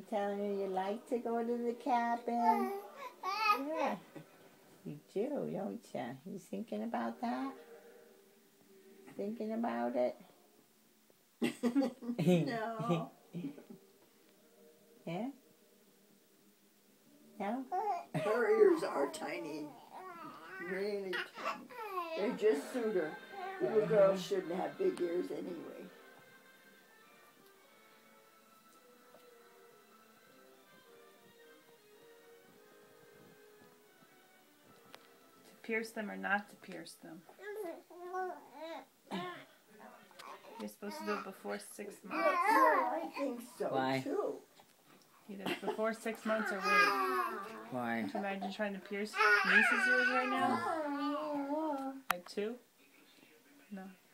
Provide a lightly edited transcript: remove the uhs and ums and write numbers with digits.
telling her you like to go to the cabin? Yeah. You do, don't you? You thinking about that? Thinking about it? No. Yeah? No? Her ears are tiny. Really tiny. They just suit her. Little girls shouldn't have big ears anyway. To pierce them or not to pierce them? You're supposed to do it before 6 months. I think so, Why? too. Either before 6 months or wait. Why? Could you imagine trying to pierce niece's ears right now? Like 2? No.